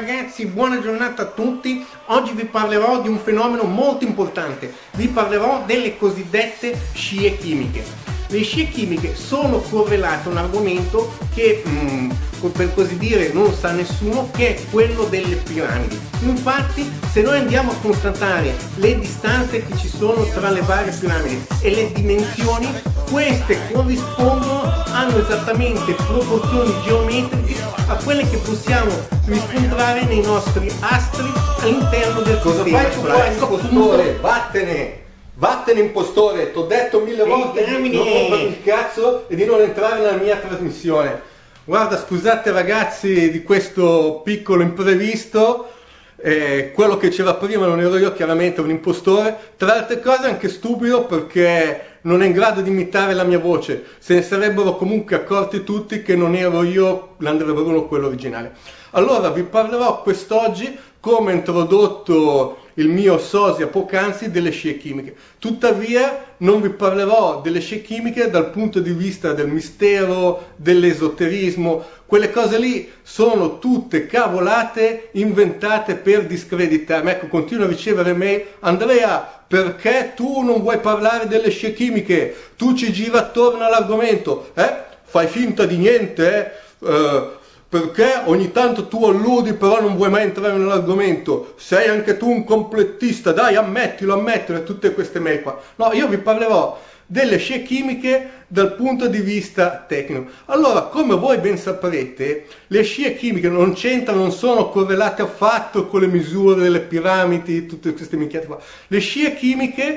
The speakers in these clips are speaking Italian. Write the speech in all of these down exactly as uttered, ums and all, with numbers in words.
ragazzi, buona giornata a tutti. Oggi vi parlerò di un fenomeno molto importante. Vi parlerò delle cosiddette scie chimiche. Le scie chimiche sono correlate a un argomento che, mh, per così dire, non sa nessuno, che è quello delle piramidi. Infatti, se noi andiamo a constatare le distanze che ci sono tra le varie piramidi e le dimensioni, queste corrispondono, hanno esattamente proporzioni geometriche a quelle che possiamo riscontrare nei nostri astri all'interno del Cosa sistema. fai tu qua, impostore? Vattene! Vattene, impostore! T'ho detto mille volte di non rompere il cazzo e di non entrare nella mia trasmissione. Guarda, scusate ragazzi di questo piccolo imprevisto. Eh, quello che c'era prima non ero io, chiaramente un impostore. Tra altre cose anche stupido, perché non è in grado di imitare la mia voce. Se ne sarebbero comunque accorti tutti che non ero io l'Andrea Bruno, quello originale. Allora vi parlerò quest'oggi, come ho introdotto il mio sosia poc'anzi, delle scie chimiche. Tuttavia non vi parlerò delle scie chimiche dal punto di vista del mistero, dell'esoterismo. Quelle cose lì sono tutte cavolate inventate per discreditarmi. Ecco, continuo a ricevere mail: Andrea, perché tu non vuoi parlare delle scie chimiche? Tu ci gira attorno all'argomento, eh? Fai finta di niente, eh? Uh, perché ogni tanto tu alludi però non vuoi mai entrare nell'argomento, sei anche tu un complettista, dai, ammettilo, ammettilo, tutte queste mail qua. No, io vi parlerò delle scie chimiche dal punto di vista tecnico. Allora, come voi ben saprete, le scie chimiche non c'entrano, non sono correlate affatto con le misure delle piramidi, tutte queste minchiate qua. Le scie chimiche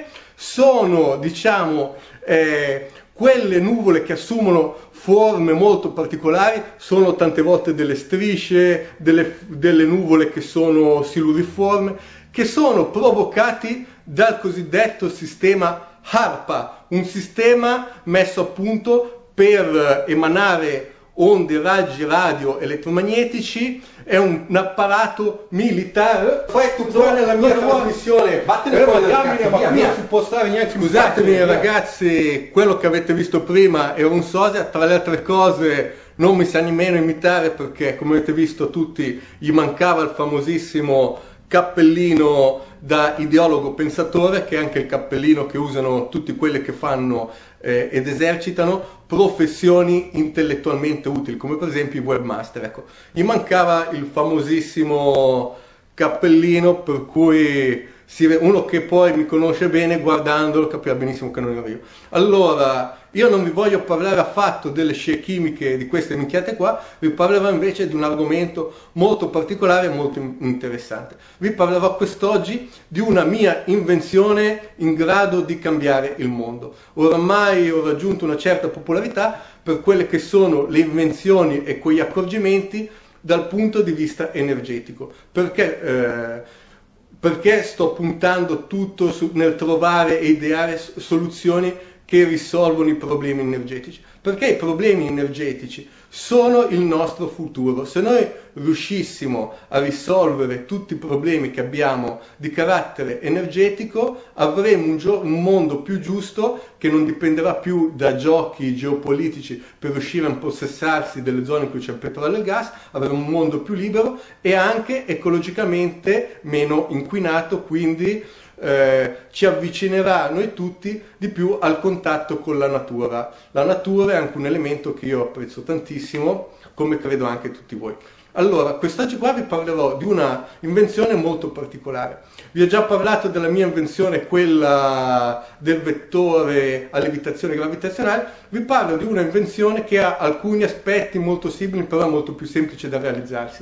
sono, diciamo, eh, quelle nuvole che assumono forme molto particolari, sono tante volte delle strisce, delle, delle nuvole che sono siluriforme, che sono provocati dal cosiddetto sistema HARPA, un sistema messo a punto per emanare onde, raggi radio elettromagnetici. È un, un apparato militare. Fai tu qua nella mia trasmissione, vattene fuori dal cazzo, ma via, qui via. non si può stare niente. Scusatemi via. Ragazzi, quello che avete visto prima era un sosia. Tra le altre cose non mi sa nemmeno imitare, perché come avete visto tutti gli mancava il famosissimo cappellino da ideologo pensatore, che è anche il cappellino che usano tutti quelli che fanno eh, ed esercitano professioni intellettualmente utili, come per esempio i webmaster. Ecco, gli mancava il famosissimo cappellino, per cui si, uno che poi mi conosce bene, guardandolo capirà benissimo che non ero io. Allora, io non vi voglio parlare affatto delle scie chimiche, di queste minchiate qua, vi parlerò invece di un argomento molto particolare e molto interessante. Vi parlerò quest'oggi di una mia invenzione in grado di cambiare il mondo. Oramai ho raggiunto una certa popolarità per quelle che sono le invenzioni e quegli accorgimenti dal punto di vista energetico. Perché? Eh, perché sto puntando tutto su, nel trovare e ideare soluzioni che risolvono i problemi energetici, perché i problemi energetici sono il nostro futuro. Se noi riuscissimo a risolvere tutti i problemi che abbiamo di carattere energetico, avremo un, un mondo più giusto, che non dipenderà più da giochi geopolitici per riuscire a impossessarsi delle zone in cui c'è il petrolio e il gas. Avremo un mondo più libero e anche ecologicamente meno inquinato, quindi Eh, ci avvicinerà noi tutti di più al contatto con la natura. La natura è anche un elemento che io apprezzo tantissimo, come credo anche tutti voi. Allora, quest'oggi qua vi parlerò di una invenzione molto particolare. Vi ho già parlato della mia invenzione, quella del vettore a levitazione gravitazionale. Vi parlo di una invenzione che ha alcuni aspetti molto simili, però molto più semplice da realizzarsi.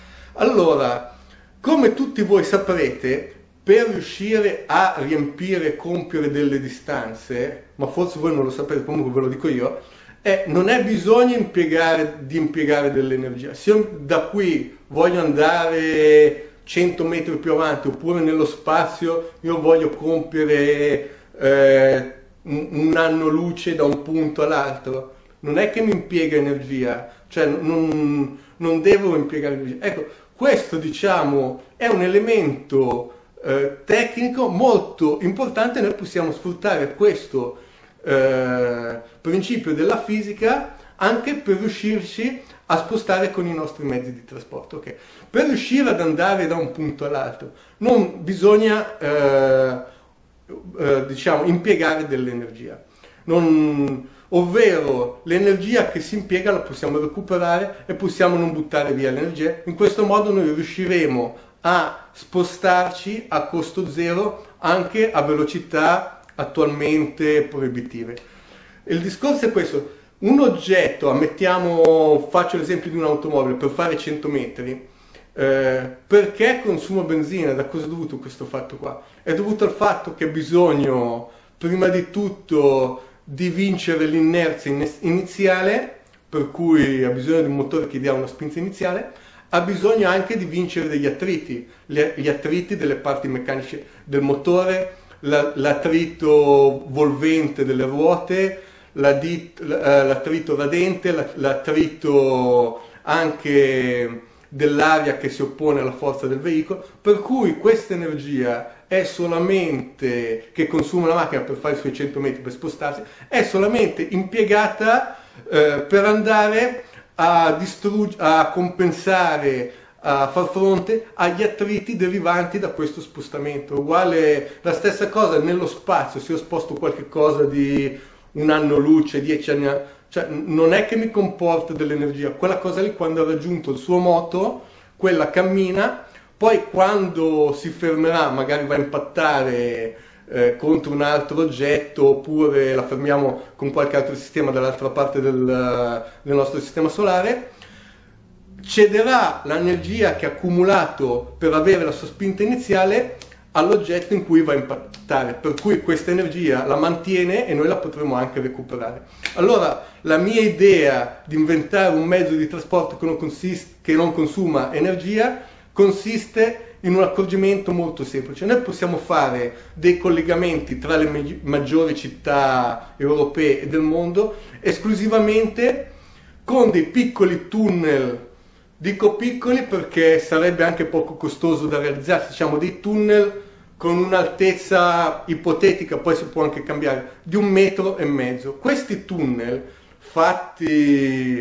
Allora, come tutti voi saprete, per riuscire a riempire e compiere delle distanze, ma forse voi non lo sapete, comunque ve lo dico io, eh, non è bisogno impiegare, di impiegare dell'energia. Se io da qui voglio andare cento metri più avanti, oppure nello spazio, io voglio compiere eh, un, un anno luce da un punto all'altro, non è che mi impiega energia, cioè non, non devo impiegare energia. Ecco, questo, diciamo, è un elemento Eh, tecnico molto importante. Noi possiamo sfruttare questo eh, principio della fisica anche per riuscirci a spostare con i nostri mezzi di trasporto. Okay? Per riuscire ad andare da un punto all'altro non bisogna eh, eh, diciamo, impiegare dell'energia, non, ovvero l'energia che si impiega la possiamo recuperare e possiamo non buttare via l'energia. In questo modo noi riusciremo a spostarci a costo zero anche a velocità attualmente proibitive. Il discorso è questo: un oggetto, ammettiamo, faccio l'esempio di un'automobile, per fare cento metri, eh, perché consuma benzina? Da cosa è dovuto questo fatto qua? È dovuto al fatto che ha bisogno prima di tutto di vincere l'inerzia iniziale, per cui ha bisogno di un motore che dia una spinta iniziale, ha bisogno anche di vincere degli attriti, gli attriti delle parti meccaniche del motore, l'attrito volvente delle ruote, l'attrito radente, l'attrito anche dell'aria che si oppone alla forza del veicolo, per cui questa energia è solamente, che consuma la macchina per fare i suoi cento metri, per spostarsi, è solamente impiegata eh, per andare a, a compensare, a far fronte agli attriti derivanti da questo spostamento. Uguale, la stessa cosa nello spazio, se io sposto qualche cosa di un anno luce, dieci anni, cioè non è che mi comporta dell'energia, quella cosa lì quando ha raggiunto il suo moto, quella cammina, poi quando si fermerà magari va a impattare eh, contro un altro oggetto, oppure la fermiamo con qualche altro sistema dall'altra parte del, del nostro sistema solare, cederà l'energia che ha accumulato per avere la sua spinta iniziale all'oggetto in cui va a impattare, per cui questa energia la mantiene e noi la potremo anche recuperare. Allora la mia idea di inventare un mezzo di trasporto che non, consiste, che non consuma energia consiste in un accorgimento molto semplice. Noi possiamo fare dei collegamenti tra le maggiori città europee e del mondo esclusivamente con dei piccoli tunnel. Dico piccoli perché sarebbe anche poco costoso da realizzare, diciamo dei tunnel con un'altezza ipotetica, poi si può anche cambiare, di un metro e mezzo. Questi tunnel fatti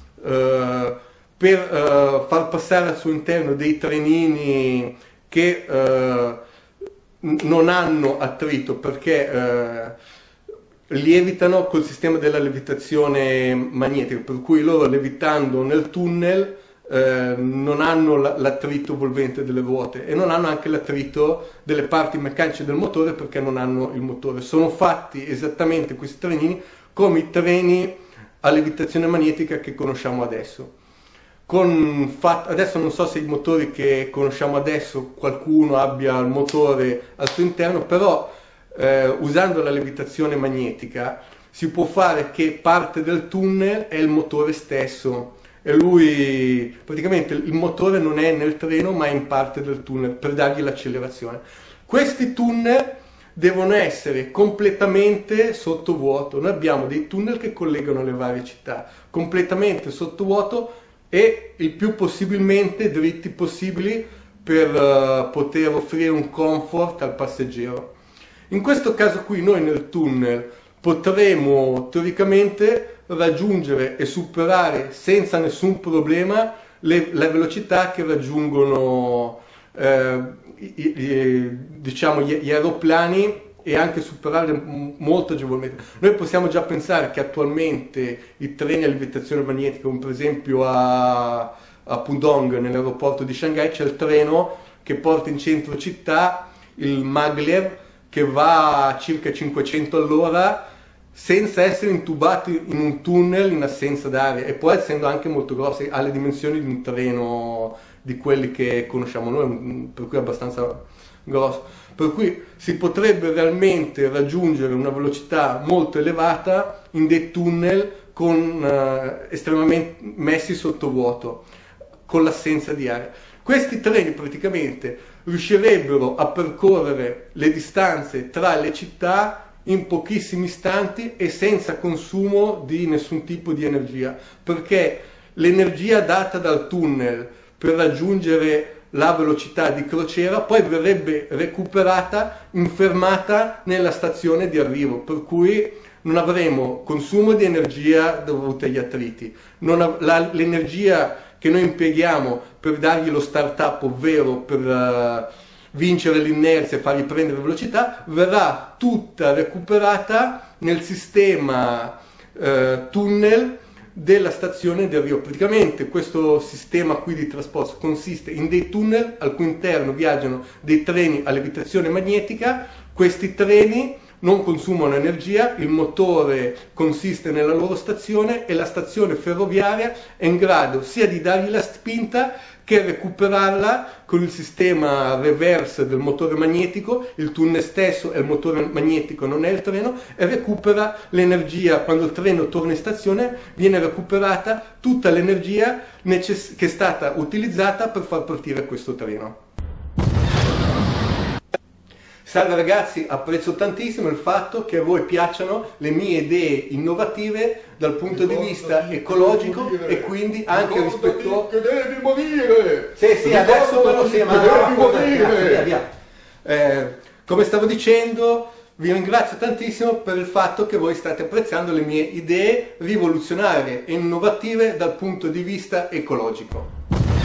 eh, per eh, far passare al suo interno dei trenini che eh, non hanno attrito, perché eh, lievitano col sistema della levitazione magnetica, per cui loro levitando nel tunnel Eh, non hanno l'attrito volvente delle ruote e non hanno anche l'attrito delle parti meccaniche del motore, perché non hanno il motore. Sono fatti esattamente questi trenini come i treni a levitazione magnetica che conosciamo adesso. Con fat- adesso non so se i motori che conosciamo adesso qualcuno abbia il motore al suo interno, però eh, usando la levitazione magnetica si può fare che parte del tunnel è il motore stesso. E lui, praticamente il motore non è nel treno ma è in parte del tunnel per dargli l'accelerazione. Questi tunnel devono essere completamente sottovuoto. Noi abbiamo dei tunnel che collegano le varie città, completamente sottovuoto e il più possibilmente dritti possibili per uh, poter offrire un comfort al passeggero. In questo caso qui noi nel tunnel potremo teoricamente raggiungere e superare senza nessun problema le, le velocità che raggiungono eh, i, i, diciamo, gli, gli aeroplani, e anche superarle molto agevolmente. Noi possiamo già pensare che attualmente i treni a levitazione magnetica, come per esempio a, a Pudong nell'aeroporto di Shanghai, c'è il treno che porta in centro città il Maglev che va a circa cinquecento all'ora senza essere intubato in un tunnel in assenza d'aria, e poi essendo anche molto grosso, ha le dimensioni di un treno di quelli che conosciamo noi, per cui è abbastanza grosso, per cui si potrebbe realmente raggiungere una velocità molto elevata in dei tunnel con, eh, estremamente messi sotto vuoto, con l'assenza di aria. Questi treni praticamente riuscirebbero a percorrere le distanze tra le città in pochissimi istanti e senza consumo di nessun tipo di energia, perché l'energia data dal tunnel per raggiungere la velocità di crociera poi verrebbe recuperata in fermata nella stazione di arrivo, per cui non avremo consumo di energia dovuto agli attriti, l'energia che noi impieghiamo per dargli lo start-up, ovvero per uh, vincere l'inerzia e fargli prendere velocità, verrà tutta recuperata nel sistema uh, tunnel della stazione del Rio. Praticamente questo sistema qui di trasporto consiste in dei tunnel al cui interno viaggiano dei treni a levitazione magnetica. Questi treni non consumano energia, il motore consiste nella loro stazione e la stazione ferroviaria è in grado sia di dargli la spinta che recuperarla con il sistema reverse del motore magnetico. Il tunnel stesso è il motore magnetico, non è il treno, e recupera l'energia. Quando il treno torna in stazione viene recuperata tutta l'energia necess- che è stata utilizzata per far partire questo treno. Salve ragazzi, apprezzo tantissimo il fatto che a voi piacciono le mie idee innovative dal punto di vista ecologico e quindi anche rispetto... che devi morire! Sì, sì, adesso me lo sembra, devi morire! Via, via. Eh, come stavo dicendo, vi ringrazio tantissimo per il fatto che voi state apprezzando le mie idee rivoluzionarie e innovative dal punto di vista ecologico.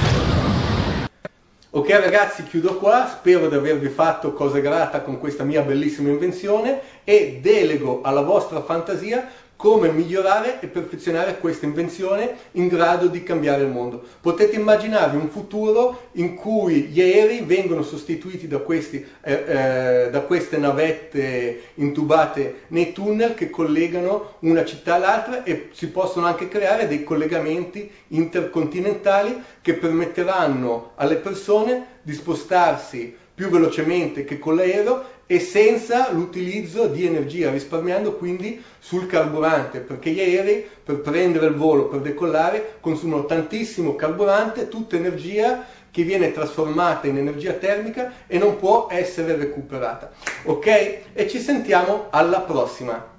Ok ragazzi, chiudo qua, spero di avervi fatto cosa grata con questa mia bellissima invenzione e delego alla vostra fantasia come migliorare e perfezionare questa invenzione in grado di cambiare il mondo. Potete immaginarvi un futuro in cui gli aerei vengono sostituiti da, questi, eh, eh, da queste navette intubate nei tunnel che collegano una città all'altra, e si possono anche creare dei collegamenti intercontinentali che permetteranno alle persone di spostarsi più velocemente che con l'aereo e senza l'utilizzo di energia, risparmiando quindi sul carburante, perché gli aerei per prendere il volo, per decollare, consumano tantissimo carburante, tutta energia che viene trasformata in energia termica e non può essere recuperata. Ok? E ci sentiamo alla prossima!